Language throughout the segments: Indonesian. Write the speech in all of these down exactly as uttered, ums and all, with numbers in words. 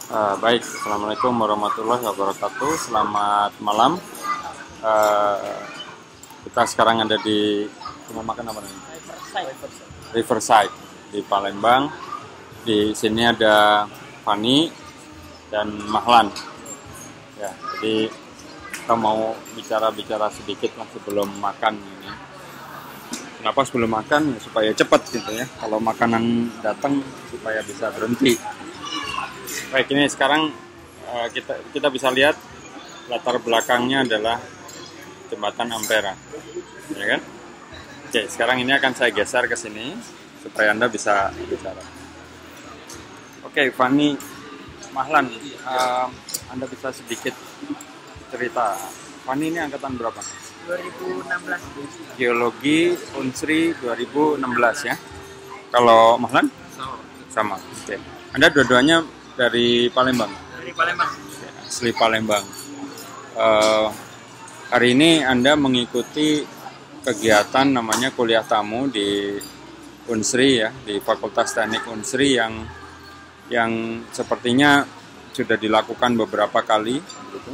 Uh, baik, Assalamualaikum warahmatullahi wabarakatuh. Selamat malam. Uh, kita sekarang ada di rumah makan apa namanya? Riverside. Riverside di Palembang. Di sini ada Fani dan Mahlan. Ya, jadi kita mau bicara-bicara sedikit lah sebelum makan ini. Kenapa sebelum makan? Ya, supaya cepat gitu ya. Kalau makanan datang supaya bisa berhenti. Baik, ini sekarang uh, kita kita bisa lihat latar belakangnya adalah jembatan Ampera, ya kan? Oke, sekarang ini akan saya geser ke sini supaya Anda bisa bicara. Oke, Fani, Mahlan, uh, Anda bisa sedikit cerita. Fani ini angkatan berapa? dua ribu enam belas. Geologi Unsri dua ribu enam belas ya. Kalau Mahlan? Sama. Sama. Oke. Anda dua-duanya dari Palembang? Dari Palembang. Asli Palembang. Uh, hari ini Anda mengikuti kegiatan namanya kuliah tamu di Unsri ya, di Fakultas Teknik Unsri yang yang sepertinya sudah dilakukan beberapa kali. Gitu.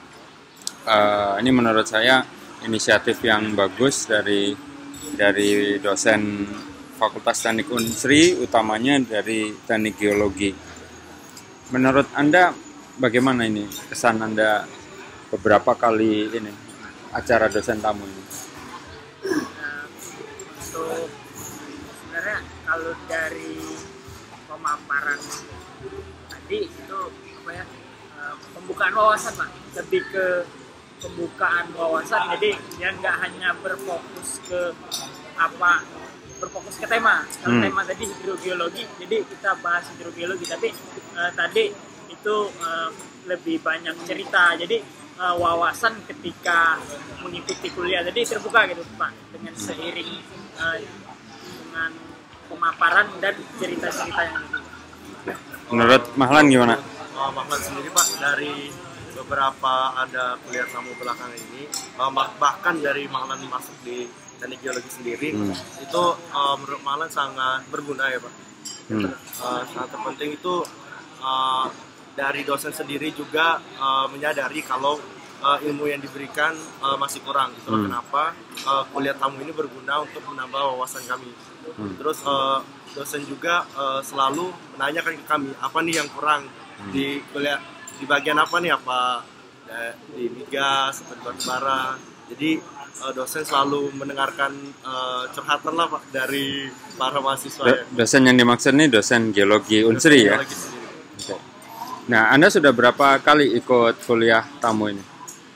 Uh, ini menurut saya inisiatif yang bagus dari dari dosen Fakultas Teknik Unsri, utamanya dari Teknik Geologi. Menurut Anda bagaimana ini kesan Anda beberapa kali ini acara dosen tamu ini? Nah, untuk sebenarnya kalau dari pemaparan tadi itu apa ya, eh, pembukaan wawasan Pak, lebih ke pembukaan wawasan, jadi dia nggak hanya berfokus ke apa berfokus ke tema. Kalau hmm. tema tadi hidrogeologi, jadi kita bahas hidrogeologi, tapi uh, tadi itu uh, lebih banyak cerita, jadi uh, wawasan ketika mengikuti kuliah, jadi terbuka gitu Pak, dengan seiring uh, dengan pemaparan dan cerita-cerita yang lebih. Menurut Mahlan gimana? Uh, Mahlan sendiri Pak, dari beberapa ada kuliah tamu belakangan ini, uh, bahkan dari Mahlan masuk di Teknik Geologi sendiri, hmm. itu uh, menurut Mahlan sangat berguna ya Pak. Hmm. Uh, sangat terpenting itu uh, dari dosen sendiri juga uh, menyadari kalau uh, ilmu yang diberikan uh, masih kurang. Itulah hmm. kenapa uh, kuliah tamu ini berguna untuk menambah wawasan kami. Hmm. Terus uh, dosen juga uh, selalu menanyakan ke kami apa nih yang kurang hmm. di kuliah, di bagian apa nih, apa di migas, atau di batubara. Jadi dosen selalu mendengarkan uh, curhatan lah Pak dari para mahasiswa. Do, ya. Dosen yang dimaksud ini dosen geologi Unsri ya? Okay. Nah, Anda sudah berapa kali ikut kuliah tamu ini?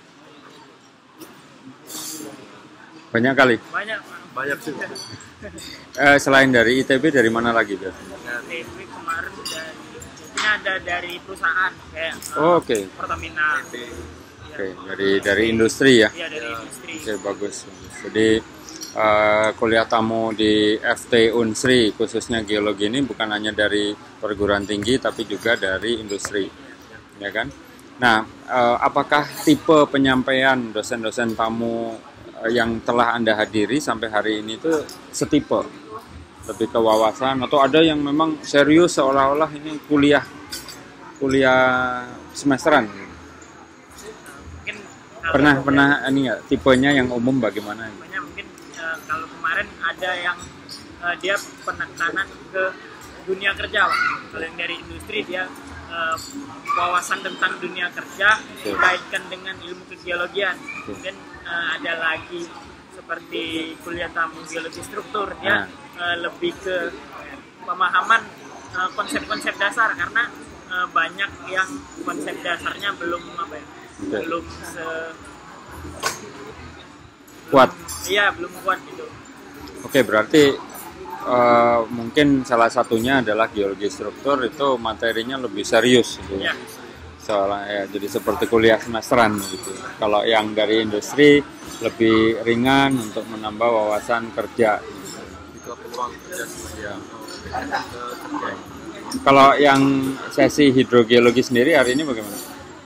Banyak kali? Banyak Pak. Banyak sih. eh, selain dari I T B, dari mana lagi biasanya? I T B kemarin dari, ini ada dari perusahaan kayak oh, uh, oke. Okay. Pertamina. Oke, okay, dari dari industri ya. Iya, dari industri. Oke, okay, bagus. Jadi uh, kuliah tamu di F T Unsri khususnya geologi ini bukan hanya dari perguruan tinggi tapi juga dari industri, ya kan? Nah, uh, apakah tipe penyampaian dosen-dosen tamu uh, yang telah Anda hadiri sampai hari ini itu setipe? Lebih ke wawasan atau ada yang memang serius seolah-olah ini kuliah kuliah semesteran? Pernah kalau pernah ini nggak tipenya yang umum bagaimana? Tipenya mungkin uh, kalau kemarin ada yang uh, dia penekanan ke dunia kerja Pak. Kalau yang dari industri dia uh, wawasan tentang dunia kerja dikaitkan dengan ilmu kegeologian. Kemudian uh, ada lagi seperti kuliah tamu geologi struktur, dia nah. uh, lebih ke pemahaman uh, konsep-konsep dasar, karena uh, banyak yang konsep dasarnya belum apa ya? Okay. belum se kuat. Belum, iya, belum kuat gitu. Oke, okay, berarti uh, mungkin salah satunya adalah geologi struktur itu materinya lebih serius gitu. Ya. Soalnya ya, jadi seperti kuliah semesteran gitu. Kalau yang dari industri lebih ringan untuk menambah wawasan kerja. Itu peluang kerja ya. Okay. Kalau yang sesi hidrogeologi sendiri hari ini bagaimana?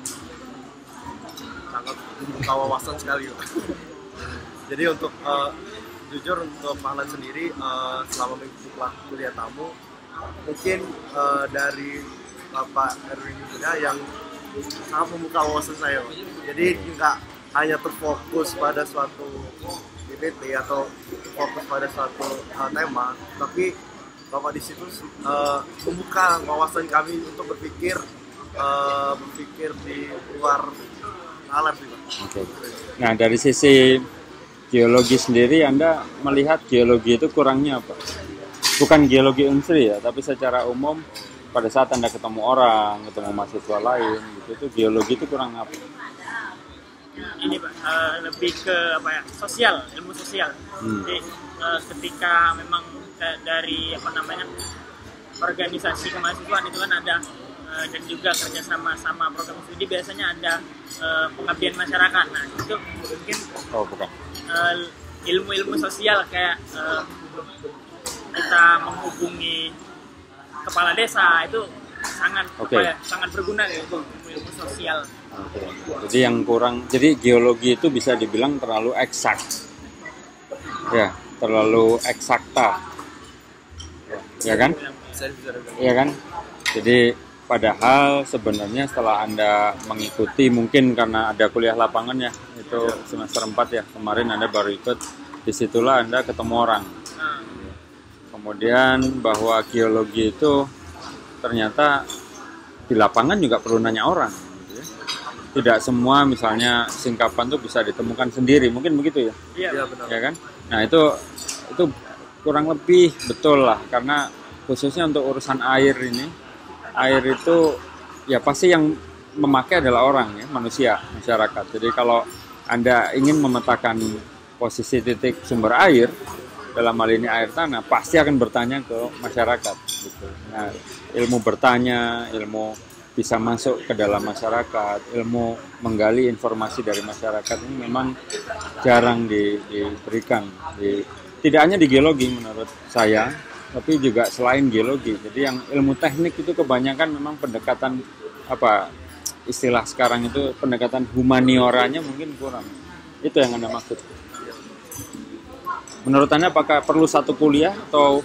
Membuka wawasan sekali. Jadi untuk uh, jujur untuk Mahlan sendiri uh, selama mengikuti kuliah tamu mungkin uh, dari Bapak Erwin juga yang sangat membuka wawasan saya, Pak. Jadi nggak hanya terfokus pada suatu P P T atau fokus pada suatu uh, tema, tapi Bapak di situ uh, membuka wawasan kami untuk berpikir uh, berpikir di luar alam sih, Pak. Oke. Nah, dari sisi geologi sendiri, Anda melihat geologi itu kurangnya apa? Bukan geologi unsri ya, tapi secara umum pada saat Anda ketemu orang, ketemu mahasiswa lain, gitu, itu geologi itu kurang apa? Ini Pak, uh, lebih ke apa ya, sosial, ilmu sosial. Hmm. Jadi uh, ketika memang uh, dari apa namanya organisasi kemahasiswaan itu kan ada uh, dan juga kerjasama sama program studi biasanya ada uh, pengabdian masyarakat. Nah itu mungkin Oh bukan. uh, ilmu-ilmu sosial kayak uh, kita menghubungi kepala desa itu sangat Oke. apa ya, sangat berguna gitu, ilmu sosial. Oke. Jadi yang kurang, jadi geologi itu bisa dibilang terlalu eksak, ya, terlalu eksakta, ya kan? Saya bisa bilang. Ya kan? Jadi padahal sebenarnya setelah Anda mengikuti, mungkin karena ada kuliah lapangan ya, itu semester empat ya, kemarin Anda baru ikut, disitulah Anda ketemu orang. Nah, Kemudian bahwa geologi itu ternyata di lapangan juga perlu nanya orang. Gitu ya. Tidak semua misalnya singkapan itu bisa ditemukan sendiri, mungkin begitu ya, iya, Iya benar. ya kan? Nah itu itu kurang lebih betul lah, karena khususnya untuk urusan air ini, air itu ya pasti yang memakai adalah orang ya, manusia, masyarakat. Jadi kalau Anda ingin memetakan posisi titik sumber air, dalam hal ini air tanah, pasti akan bertanya ke masyarakat. Gitu. Nah, ilmu bertanya, ilmu bisa masuk ke dalam masyarakat, ilmu menggali informasi dari masyarakat ini memang jarang di, diberikan. Di, tidak hanya di geologi menurut saya, tapi juga selain geologi. Jadi yang ilmu teknik itu kebanyakan memang pendekatan apa istilah sekarang itu pendekatan humanioranya mungkin kurang. Itu yang Anda maksud. Menurut Anda apakah perlu satu kuliah atau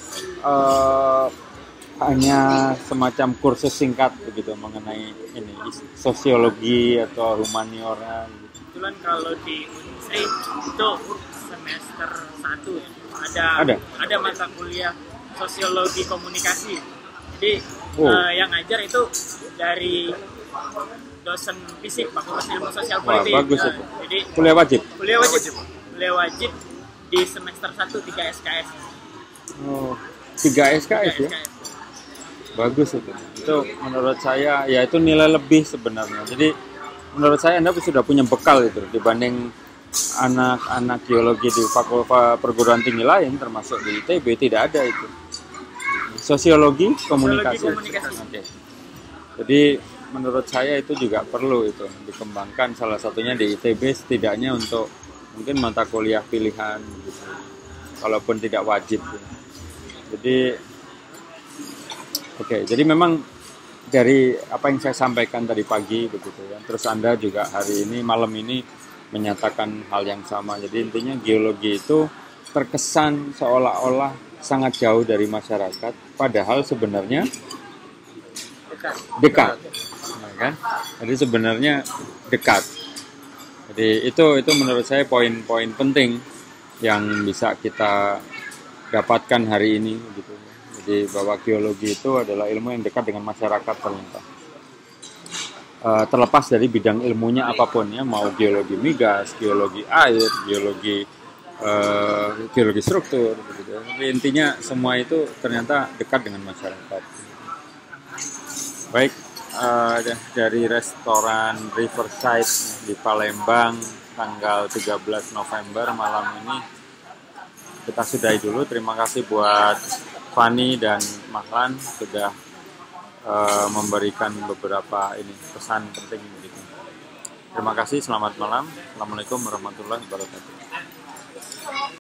uh, hanya semacam kursus singkat begitu mengenai ini sosiologi atau humaniora? Gitu? kebetulan kalau di Unsri itu semester satu ada Ada? ada mata kuliah sosiologi komunikasi. Jadi Oh. eh, yang ngajar itu dari dosen fisik Fakultas Ilmu Sosial Wah, Politik. bagus Eh, itu. Jadi Kuliah wajib? kuliah wajib, kuliah wajib di semester satu tiga S K S. Oh, tiga S K S ya? S K S. Bagus itu. Itu menurut saya ya itu nilai lebih sebenarnya. Jadi menurut saya Anda sudah punya bekal itu dibanding anak-anak geologi di fakultas perguruan tinggi lain termasuk di I T B tidak ada itu. Sosiologi komunikasi. Sosiologi komunikasi. Oke. Jadi menurut saya itu juga perlu itu dikembangkan, salah satunya di I T B setidaknya untuk mungkin mata kuliah pilihan gitu. Kalaupun tidak wajib. Jadi oke, jadi memang dari apa yang saya sampaikan tadi pagi begitu ya. Terus Anda juga hari ini malam ini menyatakan hal yang sama. Jadi intinya geologi itu terkesan seolah-olah sangat jauh dari masyarakat, padahal sebenarnya Dekat. dekat, ya kan? Jadi sebenarnya dekat. Jadi itu itu menurut saya poin-poin penting yang bisa kita dapatkan hari ini, gitu. Jadi bahwa geologi itu adalah ilmu yang dekat dengan masyarakat ternyata. Uh, terlepas dari bidang ilmunya apapun ya, mau geologi migas, geologi air, geologi uh, geologi struktur, gitu. Tapi intinya semua itu ternyata dekat dengan masyarakat. Baik, uh, dari restoran Riverside di Palembang tanggal tiga belas November malam ini kita sudahi dulu. Terima kasih buat Fani dan Mahlan sudah uh, memberikan beberapa ini pesan penting begitu. Terima kasih, selamat malam. Assalamualaikum warahmatullahi wabarakatuh.